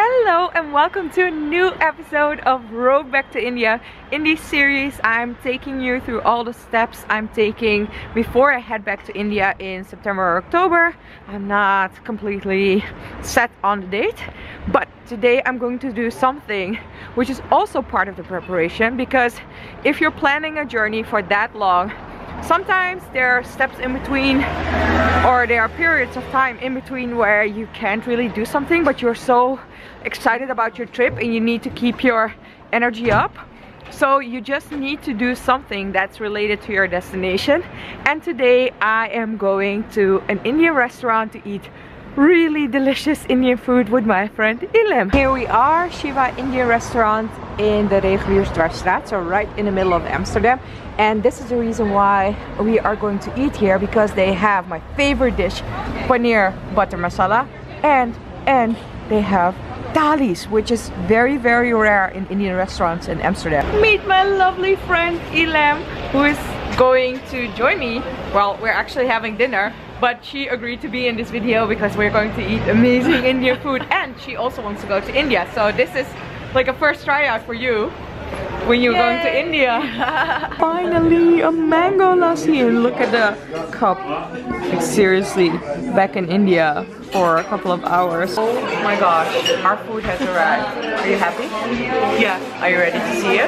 Hello and welcome to a new episode of Road Back to India. In this series I'm taking you through all the steps I'm taking before I head back to India in September or October. I'm not completely set on the date, but today I'm going to do something which is also part of the preparation, because if you're planning a journey for that long, sometimes there are steps in between, or there are periods of time in between where you can't really do something, but you're so excited about your trip and you need to keep your energy up. So you just need to do something that's related to your destination. And today I am going to an Indian restaurant to eat really delicious Indian food with my friend Ilham. Here we are, Shiva Indian restaurant in the Reguliersdwarsstraat, so right in the middle of Amsterdam. And this is the reason why we are going to eat here, because they have my favorite dish, paneer butter masala, and they have thalis, which is very rare in Indian restaurants in Amsterdam. Meet my lovely friend Ilham, who is going to join me. Well, we're actually having dinner, but she agreed to be in this video because we're going to eat amazing Indian food, and she also wants to go to India. So this is like a first tryout for you when you're going to India. Finally, a mango lassi, and look at the cup. Like seriously, back in India for a couple of hours. Oh my gosh, our food has arrived. Are you happy? Yeah. Are you ready to see it?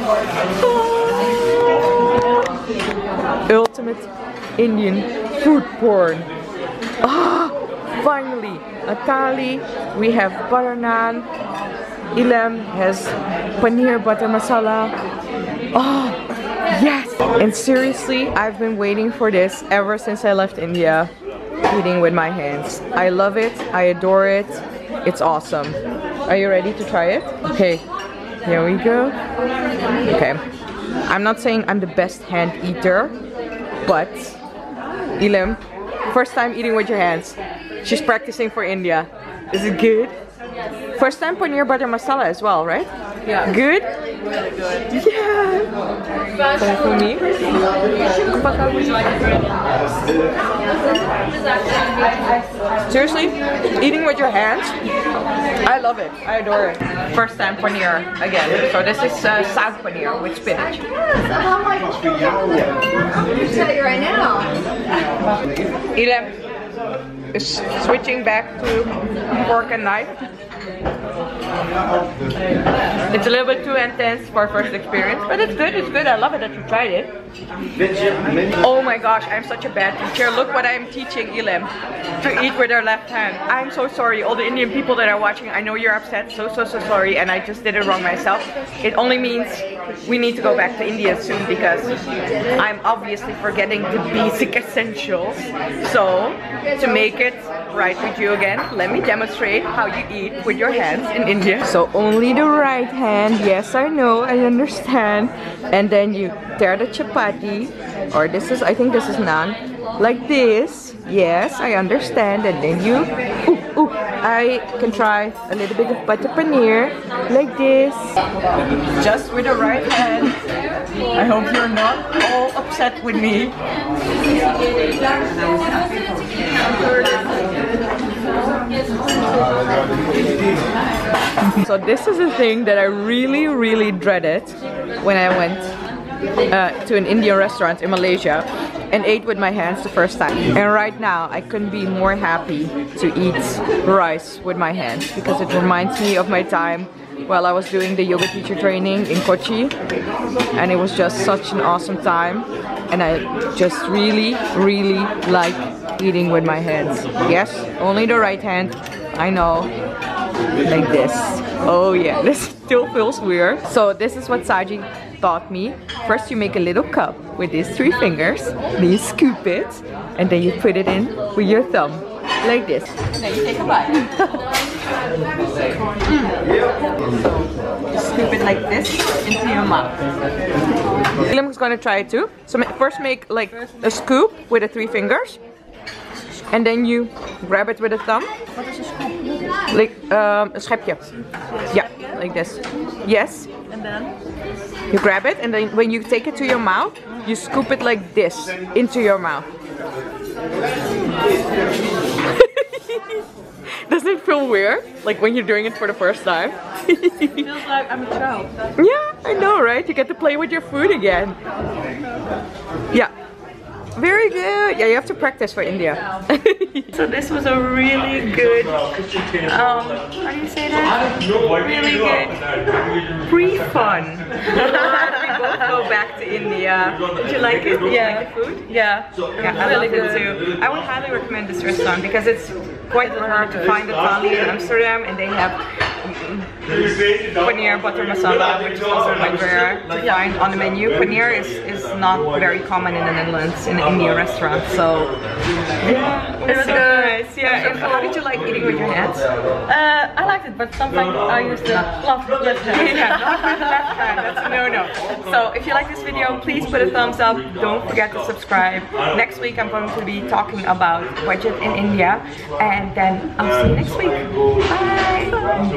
Oh. Ultimate Indian food porn. Ah, finally, a thali. We have butter naan. Ilham has paneer butter masala. Oh, yes! And seriously, I've been waiting for this ever since I left India. Eating with my hands. I love it. I adore it. It's awesome. Are you ready to try it? Okay, here we go. Okay. I'm not saying I'm the best hand eater, but Ilham, first time eating with your hands. She's practicing for India. Is it good? First time paneer butter masala as well, right? Yeah. Good? Really good. Yeah. So for me. Seriously, eating with your hands, I love it. I adore it. First time paneer again. So this is saag paneer with spinach. I'll tell you right now. Ilham is switching back to fork and knife. It's a little bit too intense for first experience, but it's good, it's good. I love it that you tried it. Oh my gosh, I'm such a bad teacher. Look what I'm teaching Ilham to eat with her left hand. I'm so sorry, all the Indian people that are watching, I know you're upset, so sorry, and I just did it wrong myself. It only means we need to go back to India soon, because I'm obviously forgetting the basic essentials. So, to make it right with you again, let me demonstrate how you eat with your hands in India. So only the right hand, yes I know, I understand. And then you tear the chapati, or this is, I think this is naan, like this. Yes, I understand. And then you, I can try a little bit of butter paneer, like this. Just with the right hand. I hope you're not all upset with me. So this is the thing that I really dreaded when I went to an Indian restaurant in Malaysia and ate with my hands the first time. And right now I couldn't be more happy to eat rice with my hands, because it reminds me of my time while I was doing the yoga teacher training in Kochi, and it was just such an awesome time, and I just really like eating with my hands. Yes, only the right hand, I know, like this. Oh yeah, this still feels weird. So this is what Saji taught me. First you make a little cup with these 3 fingers, then you scoop it, and then you put it in with your thumb, like this. And then you take a bite. Scoop it like this into your mouth. Ilham is gonna try it too. So first make like a scoop with the 3 fingers, and then you grab it with a thumb. What is a scoop? Like a schepje. Yeah, like this. Yes. And then? You grab it, and then when you take it to your mouth, you scoop it like this into your mouth. Doesn't it feel weird? Like when you're doing it for the first time? It feels like I'm a child. Yeah, I know, right? You get to play with your food again. Yeah. Very good. Yeah, you have to practice for India. So this was a really good, how do you say that? Really good pre-fun. We both go back to India. Did you like it? Yeah. Like the food? Yeah. Yeah, I love it too. I would highly recommend this restaurant because it's quite hard to find a thali in Amsterdam, and they have paneer butter masala, which is also like rare to find on the menu. Paneer is not very common in the Netherlands in an Indian restaurant, so yeah, it was nice. Yeah, and how did you like eating with your hands? I liked it, but sometimes I used to love the left hand. Yeah, not with the left hand, that's a no-no. So if you like this video, please put a thumbs up. Don't forget to subscribe. Next week I'm going to be talking about budget in India, and then I'll see you next week. Bye!